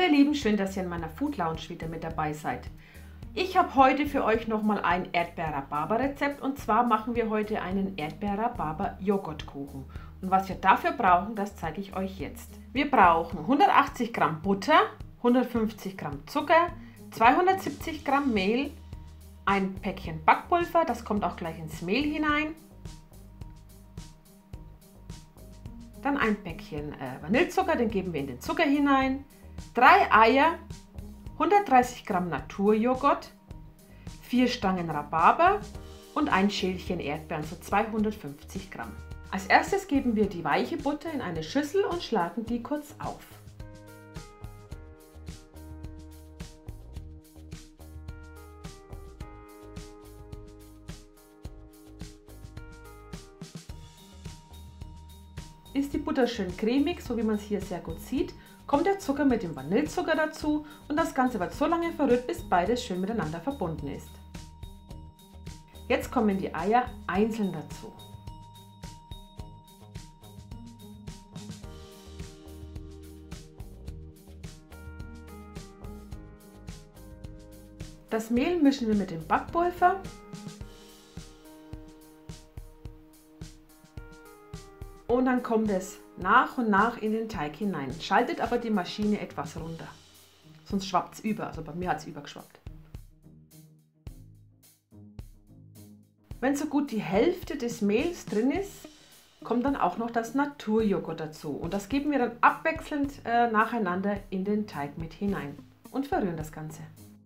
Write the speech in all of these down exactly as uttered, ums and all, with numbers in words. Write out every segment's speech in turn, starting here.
ihr Lieben, schön, dass ihr in meiner Food Lounge wieder mit dabei seid. Ich habe heute für euch nochmal ein Erdbeer-Rhabarber-Rezept und zwar machen wir heute einen Erdbeer-Rhabarber-Joghurtkuchen. Und was wir dafür brauchen, das zeige ich euch jetzt. Wir brauchen hundertachtzig Gramm Butter, hundertfünfzig Gramm Zucker, zweihundertsiebzig Gramm Mehl, ein Päckchen Backpulver, das kommt auch gleich ins Mehl hinein, dann ein Päckchen äh, Vanillezucker, den geben wir in den Zucker hinein, drei Eier, hundertdreißig Gramm Naturjoghurt, vier Stangen Rhabarber und ein Schälchen Erdbeeren, so zweihundertfünfzig Gramm. Als erstes geben wir die weiche Butter in eine Schüssel und schlagen die kurz auf. Ist die Butter schön cremig, so wie man es hier sehr gut sieht, kommt der Zucker mit dem Vanillezucker dazu und das Ganze wird so lange verrührt, bis beides schön miteinander verbunden ist. Jetzt kommen die Eier einzeln dazu. Das Mehl mischen wir mit dem Backpulver. Und dann kommt es nach und nach in den Teig hinein. Schaltet aber die Maschine etwas runter, sonst schwappt es über. Also bei mir hat es übergeschwappt. Wenn so gut die Hälfte des Mehls drin ist, kommt dann auch noch das Naturjoghurt dazu. Und das geben wir dann abwechselnd äh, nacheinander in den Teig mit hinein und verrühren das Ganze.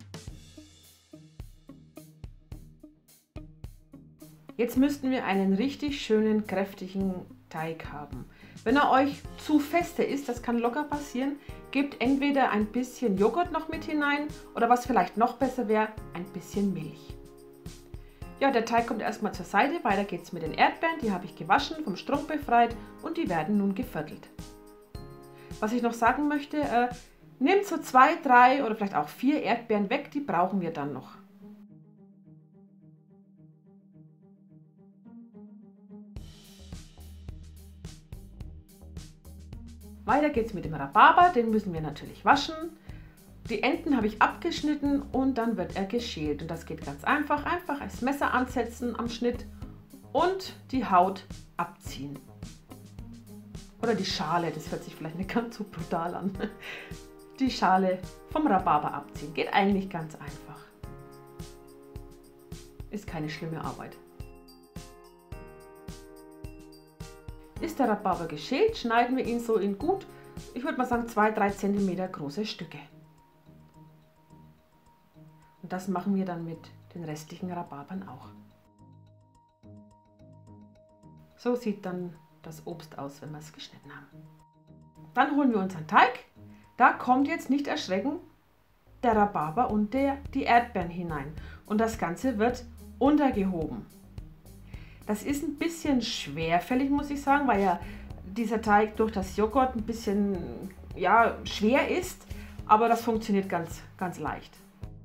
Jetzt müssten wir einen richtig schönen, kräftigen Teig haben. Wenn er euch zu feste ist, das kann locker passieren, gebt entweder ein bisschen Joghurt noch mit hinein oder was vielleicht noch besser wäre, ein bisschen Milch. Ja, der Teig kommt erstmal zur Seite, weiter geht es mit den Erdbeeren, die habe ich gewaschen, vom Strunk befreit und die werden nun geviertelt. Was ich noch sagen möchte, äh, nehmt so zwei, drei oder vielleicht auch vier Erdbeeren weg, die brauchen wir dann noch. Weiter geht es mit dem Rhabarber, den müssen wir natürlich waschen. Die Enden habe ich abgeschnitten und dann wird er geschält. Und das geht ganz einfach. Einfach das Messer ansetzen am Schnitt und die Haut abziehen. Oder die Schale, das hört sich vielleicht nicht ganz so brutal an. Die Schale vom Rhabarber abziehen. Geht eigentlich ganz einfach. Ist keine schlimme Arbeit. Ist der Rhabarber geschält, schneiden wir ihn so in gut, ich würde mal sagen zwei bis drei Zentimeter große Stücke. Und das machen wir dann mit den restlichen Rhabarbern auch. So sieht dann das Obst aus, wenn wir es geschnitten haben. Dann holen wir unseren Teig. Da kommt jetzt, nicht erschrecken, der Rhabarber und der, die Erdbeeren hinein. Und das Ganze wird untergehoben. Das ist ein bisschen schwerfällig, muss ich sagen, weil ja dieser Teig durch das Joghurt ein bisschen ja, schwer ist, aber das funktioniert ganz, ganz leicht.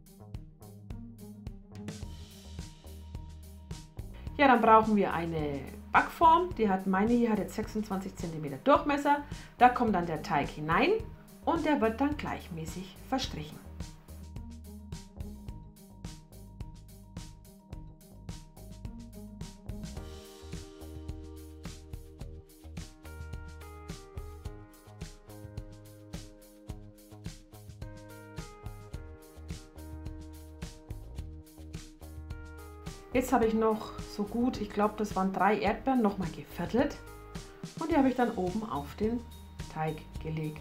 Ja, dann brauchen wir eine Backform, die hat meine hier hat jetzt sechsundzwanzig Zentimeter Durchmesser. Da kommt dann der Teig hinein und der wird dann gleichmäßig verstrichen. Jetzt habe ich noch so gut, ich glaube das waren drei Erdbeeren, nochmal geviertelt und die habe ich dann oben auf den Teig gelegt.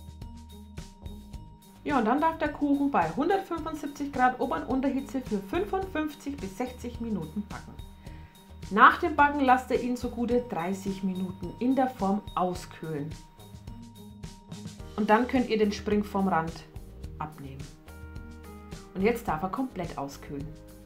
Ja, und dann darf der Kuchen bei hundertfünfundsiebzig Grad Ober- und Unterhitze für fünfundfünfzig bis sechzig Minuten backen. Nach dem Backen lasst ihr ihn so gute dreißig Minuten in der Form auskühlen. Und dann könnt ihr den Springformrand abnehmen. Und jetzt darf er komplett auskühlen.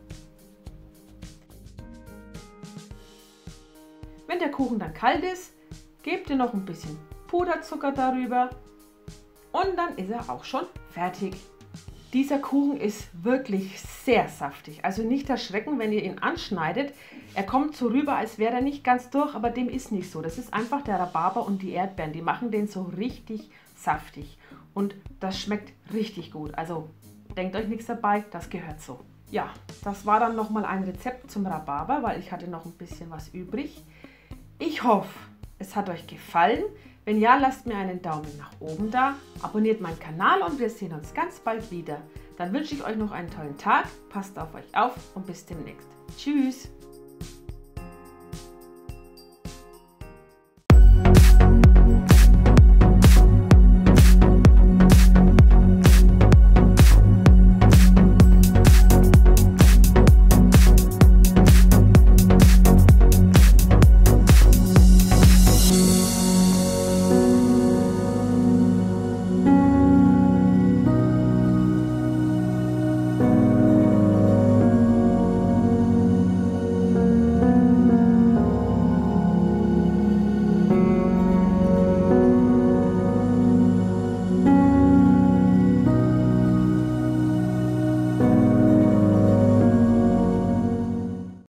Wenn der Kuchen dann kalt ist, gebt ihr noch ein bisschen Puderzucker darüber und dann ist er auch schon fertig. Dieser Kuchen ist wirklich sehr saftig, also nicht erschrecken, wenn ihr ihn anschneidet. Er kommt so rüber, als wäre er nicht ganz durch, aber dem ist nicht so. Das ist einfach der Rhabarber und die Erdbeeren, die machen den so richtig saftig. und das schmeckt richtig gut. Also denkt euch nichts dabei, das gehört so. Ja, das war dann nochmal ein Rezept zum Rhabarber, weil ich hatte noch ein bisschen was übrig. Ich hoffe, es hat euch gefallen. Wenn ja, lasst mir einen Daumen nach oben da, abonniert meinen Kanal und wir sehen uns ganz bald wieder. Dann wünsche ich euch noch einen tollen Tag, passt auf euch auf und bis demnächst. Tschüss!